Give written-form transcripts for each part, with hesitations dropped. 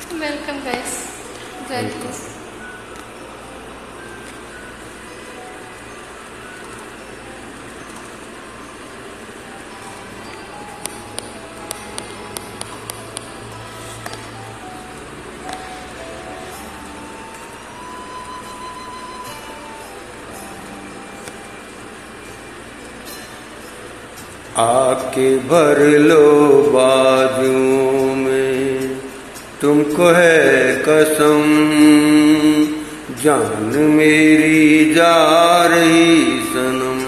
Welcome guys. Welcome. आके भर लो बाजुओं में, तुमको है कसम, जान मेरी जा रही सनम,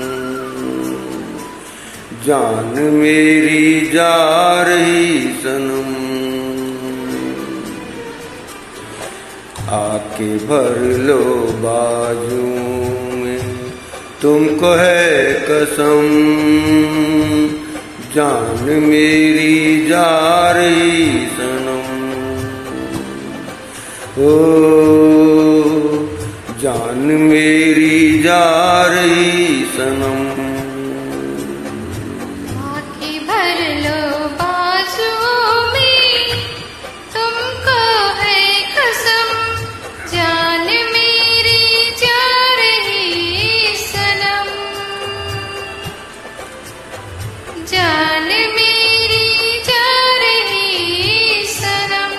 जान मेरी जा रही सनम। आके भर लो बाजुओं में, तुमको है कसम, जान मेरी जा रही सनम। ओ जान मेरी जा रही सनम। आके भर लो बाजुओं में, तुमको है कसम, जान मेरी जा रही सनम, जान मेरी जा रही सनम।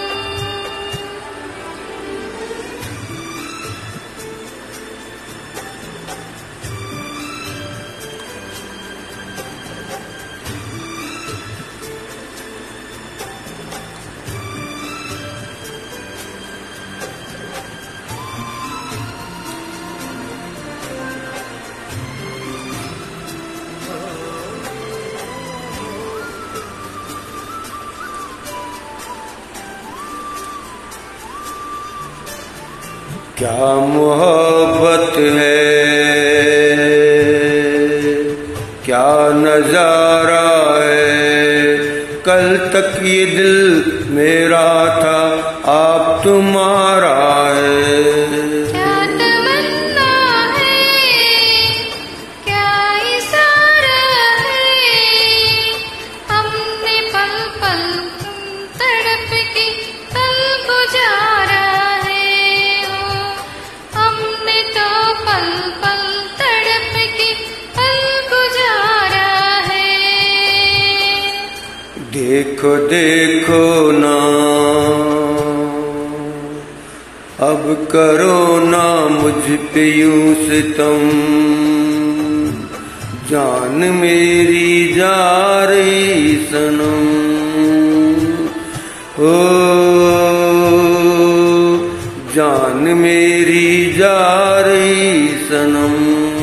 क्या मोहब्बत है, क्या नजारा है, कल तक ये दिल मेरा था, आप तुम्हारा है। क्या तमन्ना है, क्या इशारा है, हमने पल पल तड़प के पल गुजारा है। हमने तो पल पल तड़प के पल गुजारा है। देखो देखो ना, अब करो ना मुझ पे यूं सितम, जान मेरी जा रही सनम। ओ जान मेरी जा रही सनम।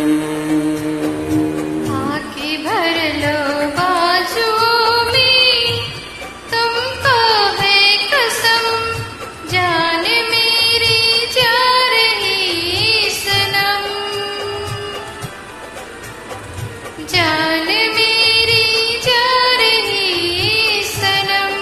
आके भर लो बाजुओं में, तुमको है कसम, जान मेरी जा रही सनम, जान मेरी जा रही सनम।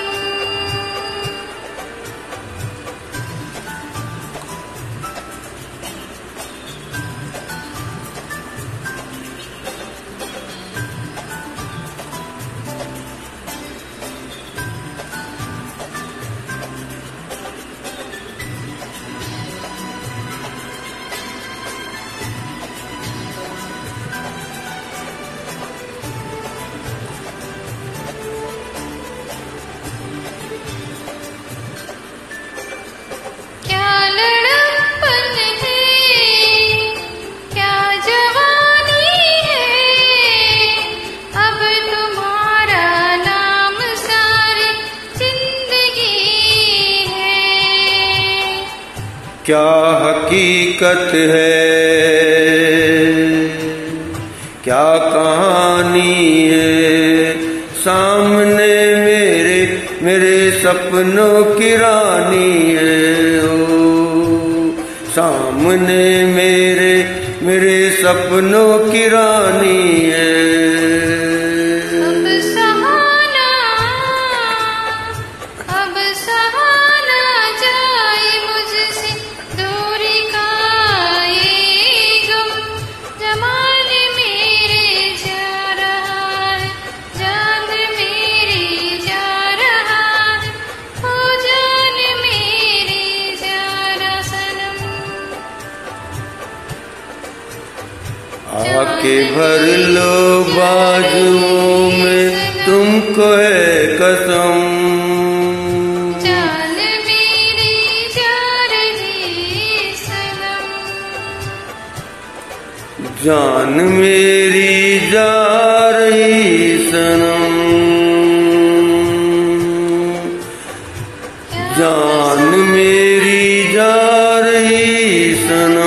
क्या लड़कपन है, क्या जवानी है, अब तुम्हारा नाम सारी जिंदगी है। क्या हकीकत है, क्या कहानी है, सामने मेरे सपनों की रानी है। ओ सामने मेरे सपनों की रानी है। अब सहाना जाए मुझसे दूरी का ये गम, जमाने मेरे जा रहा है, जान मेरी जा रहा है, हो जान के भर लो बाजुओं में, तुमको है कसम। जान मेरी जा रही सनम, जान मेरी जा रही सनम, जान मेरी जा रही सनम।